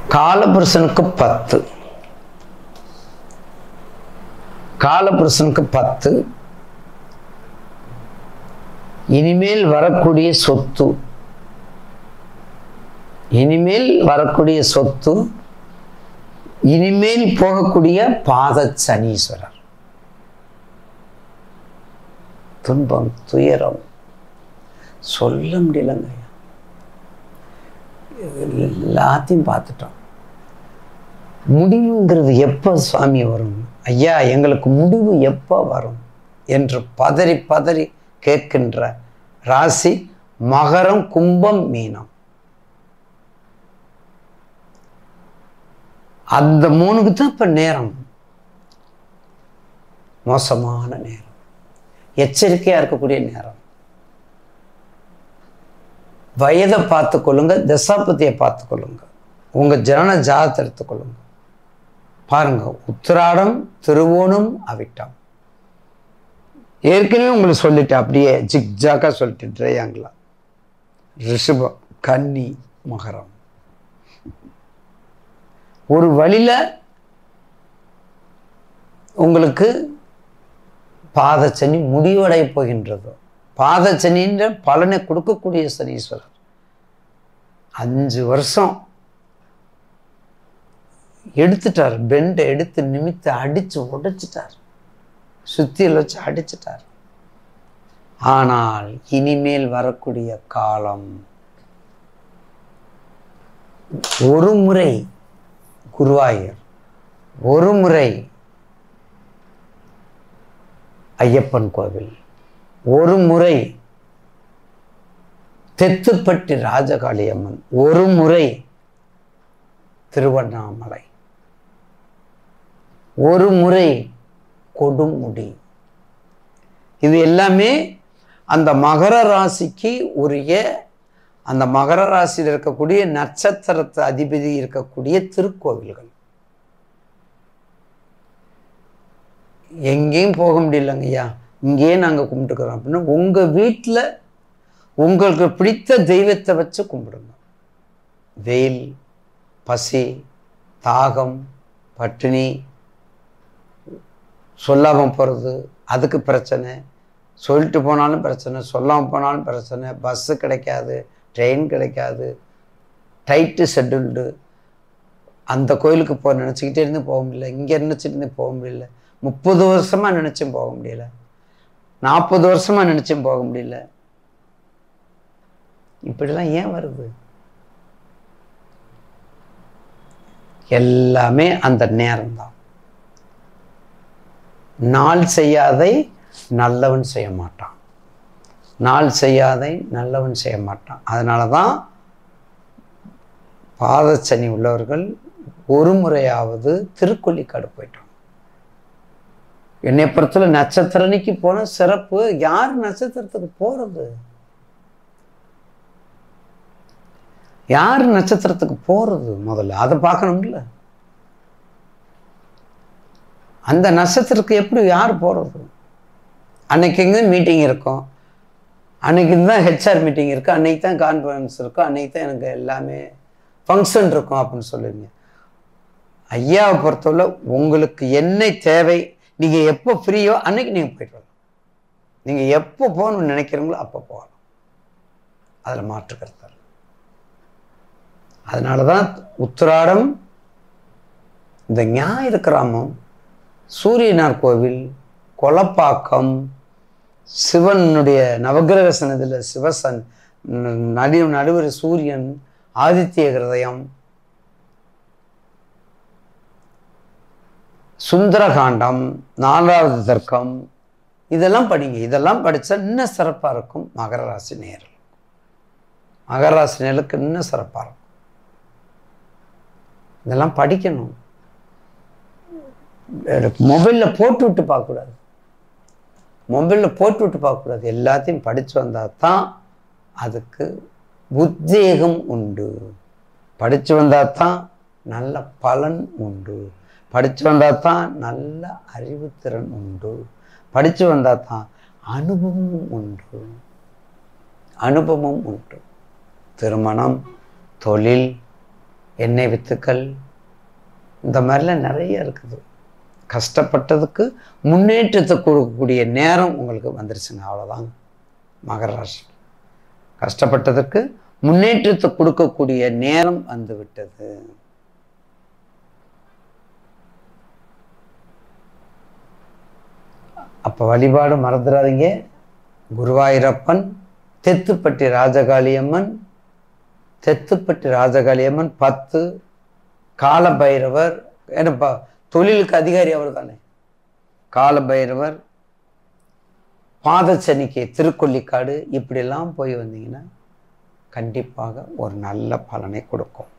காலபுருஷனுக்கு 10, காலபுருஷனுக்கு 10. இனிமேல் வரக்கூடிய சொத்து, இனிமேல் வரக்கூடிய சொத்து, இனிமேல் போகக்கூடிய பாத சனீஸ்வரர். துன்பம், துயரம் சொல்ல முடியலங்க. எல்லாத்தையும் பார்த்துட்டோம். முடிவுங்கிறது எப்போ சுவாமி வரும் ஐயா, எங்களுக்கு முடிவு எப்போ வரும் என்று பதறி பதறி கேட்கின்ற ராசி மகரம், கும்பம், மீனம். அந்த 3க்கு தான் இப்ப நேரம் மோசமான நேரம், எச்சரிக்கையா இருக்கக்கூடிய நேரம். வயதை பார்த்துக்கொள்ளுங்க, தசாபதியை பார்த்துக்கொள்ளுங்க, உங்க ஜனன ஜாதத்தை எடுத்துக்கொள்ளுங்க. பாருங்க, உத்திராடம், திருவோணம், அவிட்டம். ஏற்கனவே உங்களுக்கு சொல்லிட்டேன், அப்படியே ஜிக்ஜாக்கா சொல்லிட்டேன். ட்ரையாங்கிளா, ரிஷபம், கன்னி, மகரம். ஒரு வழியில உங்களுக்கு பாதச்சனி முடிவடைய போகின்றது. பாதச்சனின்ற பலனை கொடுக்கக்கூடிய சனீஸ்வரர் 5 வருஷம் எடுத்துட்டார். பெண்டை எடுத்து நிமித்து அடிச்சு உடைச்சிட்டார், சுத்தியில் வச்சு அடிச்சிட்டார். ஆனால் இனிமேல் வரக்கூடிய காலம், ஒரு முறை குருவாயூர், ஒரு முறை ஐயப்பன் கோவில், ஒரு முறை தெத்துப்பட்டி ராஜகாளி அம்மன், ஒரு முறை திருவண்ணாமலை, ஒரு முறை கொடுமுடி. இது எல்லாமே அந்த மகர ராசிக்கு உரிய, அந்த மகர ராசியில் இருக்கக்கூடிய நட்சத்திரத்து அதிபதி இருக்கக்கூடிய திருக்கோவில்கள். எங்கேயும் போக முடியலங்க ஐயா, இங்கேயே நாங்கள் கும்பிட்டுக்கிறோம் அப்படின்னா உங்க வீட்டில் உங்களுக்கு பிடித்த தெய்வத்தை வச்சு கும்பிடுங்க. வெயில், பசி, தாகம், பட்டினி, சொல்லாமல் போகிறது, அதுக்கு பிரச்சனை. சொல்லிட்டு போனாலும் பிரச்சனை, சொல்லாமல் போனாலும் பிரச்சனை. பஸ்ஸு கிடைக்காது, ட்ரெயின் கிடைக்காது, டைட்டு ஷெட்யூல்டு. அந்த கோயிலுக்கு நினச்சிக்கிட்டே இருந்து போக முடியல, இங்கே நினச்சிட்டு இருந்து போக முடியல, 30 வருஷமாக நினச்சும் போக முடியல, 40 வருஷமாக நினச்சும் போக முடியல. இப்படிலாம் ஏன் வருது? எல்லாமே அந்த நேரம்தான். நாள் செய்யாதை நல்லவன் செய்ய மாட்டான், நாள் செய்யாதை நல்லவன் செய்ய மாட்டான். அதனால தான் பாதச்சனி உள்ளவர்கள் ஒரு முறையாவது திருக்கொள்ளிக்காடு போயிட்டோம். என்னை பொறுத்தவரை நட்சத்திரனிக்கு போன சிறப்பு. யார் நட்சத்திரத்துக்கு போறது? யார் நட்சத்திரத்துக்கு போறது? முதல்ல அதை பார்க்கணும்ல. அந்த நட்சத்திரத்துக்கு எப்படி யார் போறது? அன்னைக்கு இங்கே மீட்டிங் இருக்கும், அன்னைக்கு தான் ஹெச்ஆர் மீட்டிங் இருக்கு, அன்னைக்கு தான் கான்ஃபரன்ஸ் இருக்கும், அன்னைக்கு தான் எனக்கு எல்லாமே ஃபங்க்ஷன் இருக்கும் அப்படின்னு சொல்லுவீங்க. ஐயாவை பொறுத்தவரை உங்களுக்கு என்ன தேவை, நீங்க எப்போ ஃப்ரீயோ அன்னைக்கு நீங்க போயிட்டு வரலாம். நீங்க எப்போ போகணும்னு நினைக்கிறீங்களோ அப்போ போகலாம், அதுல மாற்றுக்கிறது. அதனாலதான் உத்திராடம், இந்த ஞாயிறு கிராமம், சூரியனார் கோவில், கொலப்பாக்கம், சிவனுடைய நவகிரக சன்னதியில் சிவசன், நடுவர் சூரியன், ஆதித்ய ஹிருதயம், சுந்தரகாண்டம், 4வது தர்க்கம், இதெல்லாம் படிங்க. இதெல்லாம் படித்தா இன்னும் சிறப்பாக இருக்கும். மகர ராசி நேயர்கள், மகர ராசி நேயர்களுக்கு இன்னும் சிறப்பாக இருக்கும். இதெல்லாம் படிக்கணும். மொபைலில் போட்டு விட்டு பார்க்கக்கூடாது, மொபைலில் போட்டு விட்டு பார்க்கக்கூடாது. எல்லாத்தையும் படித்து வந்தால் தான் அதுக்கு உத்வேகம் உண்டு. படித்து வந்தால் தான் நல்ல பலன் உண்டு. படித்து வந்தால் தான் நல்ல அறிவுத்திறன் உண்டு. படித்து வந்தால் தான் அனுபவமும் உண்டு, அனுபவமும் உண்டு. திருமணம், தொழில், எண்ணெய் வித்துக்கள், இந்த மாதிரிலாம் நிறைய இருக்குது. கஷ்டப்பட்டதுக்கு முன்னேற்றத்தை கொடுக்கக்கூடிய நேரம் உங்களுக்கு வந்துருச்சுங்க. அவ்வளோதாங்க. மகர ராசி கஷ்டப்பட்டதற்கு முன்னேற்றத்தை கொடுக்கக்கூடிய நேரம் வந்து விட்டது. அப்போ வழிபாடு மறந்துடாதீங்க. குருவாயூரப்பன், தெத்துப்பட்டி ராஜகாளியம்மன், 10 காலபைரவர். ஏன்னா தொழிலுக்கு அதிகாரி அவர் தானே. காலபைரவர், பாதச்சனிக்கு திருக்கொல்லிக்காடு, இப்படிலாம் போய் வந்தீங்கன்னா கண்டிப்பாக ஒரு நல்ல பலனை கொடுக்கும்.